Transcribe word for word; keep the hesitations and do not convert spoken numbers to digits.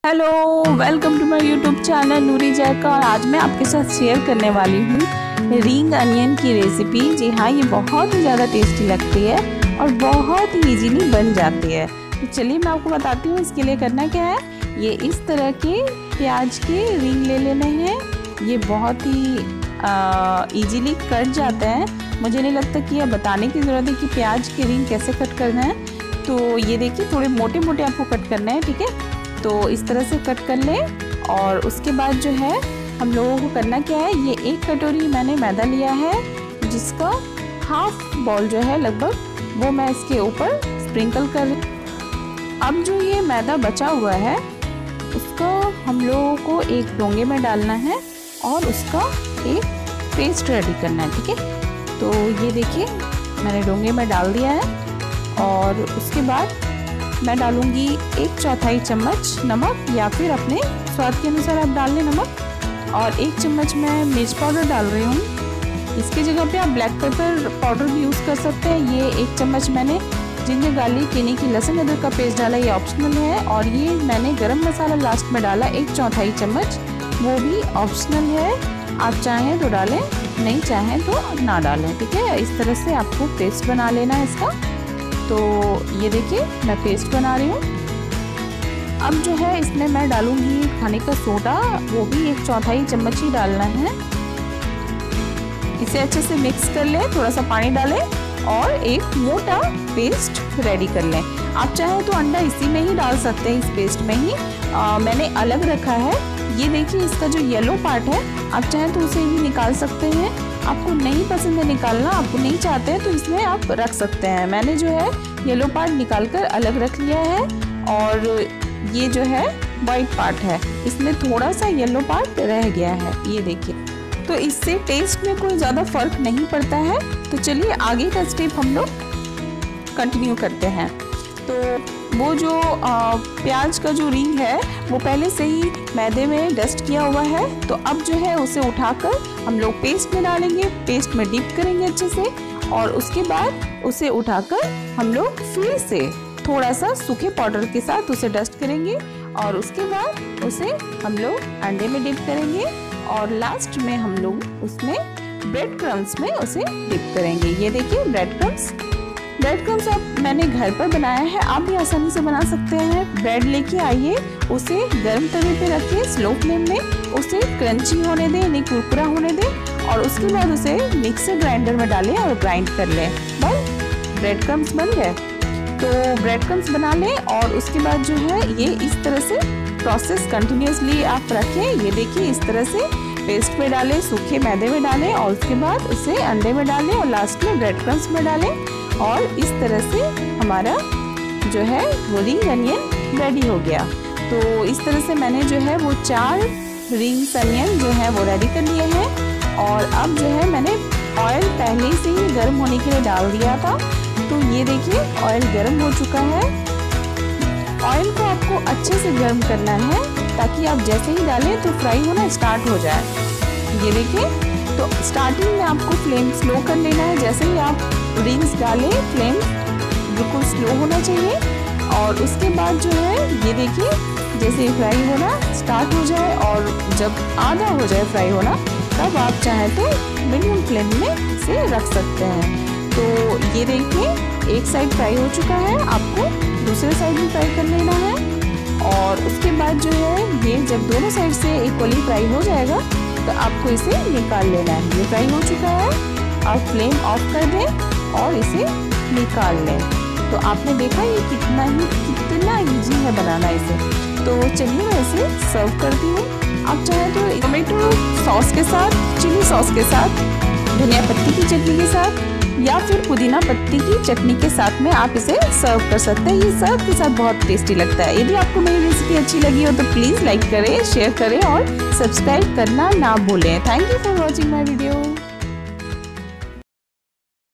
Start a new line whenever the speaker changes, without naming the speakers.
Hello, welcome to my YouTube channel Noori Zaika. और आज मैं आपके साथ शेयर करने वाली हूँ रिंग अनियन की रेसिपी। जी हाँ, ये बहुत ही ज़्यादा टेस्टी लगती है और बहुत ही इजीली बन जाती है। तो चलिए मैं आपको बताती हूँ इसके लिए करना क्या है। ये इस तरह के प्याज के रिंग ले लेने हैं। ये बहुत ही इजीली कट जाते हैं। मुझे नहीं लगता कि यह बताने की ज़रूरत है कि प्याज के रिंग कैसे कट करना है। तो ये देखिए, थोड़े मोटे मोटे आपको कट करना है, ठीक है। तो इस तरह से कट कर लें। और उसके बाद जो है हम लोगों को करना क्या है, ये एक कटोरी मैंने मैदा लिया है, जिसका हाफ बॉल जो है लगभग वो मैं इसके ऊपर स्प्रिंकल कर रही हूँ। अब जो ये मैदा बचा हुआ है उसको हम लोगों को एक डोंगे में डालना है और उसका एक पेस्ट रेडी करना है, ठीक है। तो ये देखिए, मैंने डोंगे में डाल दिया है। और उसके बाद मैं डालूंगी एक चौथाई चम्मच नमक, या फिर अपने स्वाद के अनुसार आप डाल लें नमक। और एक चम्मच मैं मिर्च पाउडर डाल रही हूँ। इसकी जगह पे आप ब्लैक पेपर पाउडर भी यूज़ कर सकते हैं। ये एक चम्मच मैंने जिंजर गार्लिक यानी कि लहसुन अदरक का पेस्ट डाला, ये ऑप्शनल है। और ये मैंने गरम मसाला लास्ट में डाला एक चौथाई चम्मच, वो भी ऑप्शनल है। आप चाहें तो डालें, नहीं चाहें तो ना डालें, ठीक है। इस तरह से आपको पेस्ट बना लेना है इसका। तो ये देखिए, मैं पेस्ट बना रही हूँ। अब जो है इसमें मैं डालूंगी खाने का सोडा, वो भी एक चौथाई चम्मच ही डालना है। इसे अच्छे से मिक्स कर लें, थोड़ा सा पानी डालें और एक मोटा पेस्ट रेडी कर लें। आप चाहें तो अंडा इसी में ही डाल सकते हैं, इस पेस्ट में ही। आ, मैंने अलग रखा है। ये देखिए, इसका जो येलो पार्ट है आप चाहें तो उसे भी निकाल सकते हैं। आपको नहीं पसंद है निकालना, आपको नहीं चाहते हैं तो इसमें आप रख सकते हैं। मैंने जो है येलो पार्ट निकाल कर अलग रख लिया है। और ये जो है वाइट पार्ट है, इसमें थोड़ा सा येलो पार्ट रह गया है, ये देखिए। तो इससे टेस्ट में कोई ज़्यादा फर्क नहीं पड़ता है। तो चलिए आगे का स्टेप हम लोग कंटिन्यू करते हैं। तो वो जो आ, प्याज का जो रिंग है वो पहले से ही मैदे में डस्ट किया हुआ है। तो अब जो है उसे उठाकर हम लोग पेस्ट में डालेंगे, पेस्ट में डिप करेंगे अच्छे से। और उसके बाद उसे उठाकर हम लोग फिर से थोड़ा सा सूखे पाउडर के साथ उसे डस्ट करेंगे। और उसके बाद उसे हम लोग अंडे में डिप करेंगे। और लास्ट में हम लोग उसमें ब्रेड क्रम्स में उसे डिप करेंगे। ये देखिए, ब्रेड क्रम्स ब्रेड क्रम्स आप मैंने घर पर बनाया है, आप भी आसानी से बना सकते हैं। ब्रेड लेके आइए, उसे गर्म तवे पे रखिए स्लो फ्लेम में, उसे क्रंची होने दें, यानी कुरकुरा होने दें। और उसके बाद उसे मिक्सर ग्राइंडर में डालें और ग्राइंड कर लें। बस ब्रेड क्रम्स बन गए। तो ब्रेड क्रम्स बना लें और उसके बाद जो है ये इस तरह से प्रोसेस कंटिन्यूसली आप रखें। ये देखिए, इस तरह से पेस्ट में डालें, सूखे मैदे में डालें और उसके बाद उसे अंडे में डालें और लास्ट में ब्रेड क्रम्स में डालें। और इस तरह से हमारा जो है वो रिंग अनियन रेडी हो गया। तो इस तरह से मैंने जो है वो चार रिंग्स अनियन जो है वो रेडी कर लिए हैं। और अब जो है मैंने ऑयल पहले से ही गर्म होने के लिए डाल दिया था। तो ये देखिए, ऑयल गर्म हो चुका है। ऑयल को आपको अच्छे से गर्म करना है ताकि आप जैसे ही डालें तो फ्राई होना स्टार्ट हो जाए। ये देखिए, तो स्टार्टिंग में आपको फ्लेम स्लो कर लेना है। जैसे ही आप रिंग्स डालें, फ्लेम बिल्कुल स्लो होना चाहिए। और उसके बाद जो है ये देखिए, जैसे फ्राई होना स्टार्ट हो जाए और जब आधा हो जाए फ्राई होना, तब आप चाहें तो मीडियम फ्लेम में से रख सकते हैं। तो ये देखिए, एक साइड फ्राई हो चुका है, आपको दूसरे साइड भी फ्राई कर लेना है। और उसके बाद जो है ये जब दोनों साइड से इक्वली फ्राई हो जाएगा तो आपको इसे निकाल लेना है। ये फ्राई हो चुका है, आप फ्लेम ऑफ कर दें और इसे निकाल लें। तो आपने देखा ये कितना ही कितना इजी है बनाना इसे। तो चलिए मैं इसे सर्व करती हूँ। आप चाहें तो टोमेटो सॉस के साथ, चिली सॉस के साथ, धनिया पत्ती की चटनी के साथ या फिर पुदीना पत्ती की चटनी के साथ में आप इसे सर्व कर सकते हैं। ये सर्व के साथ बहुत टेस्टी लगता है। यदि आपको मेरी रेसिपी अच्छी लगी हो तो प्लीज़ लाइक करें, शेयर करें और सब्सक्राइब करना ना भूलें। Thank you for watching my video.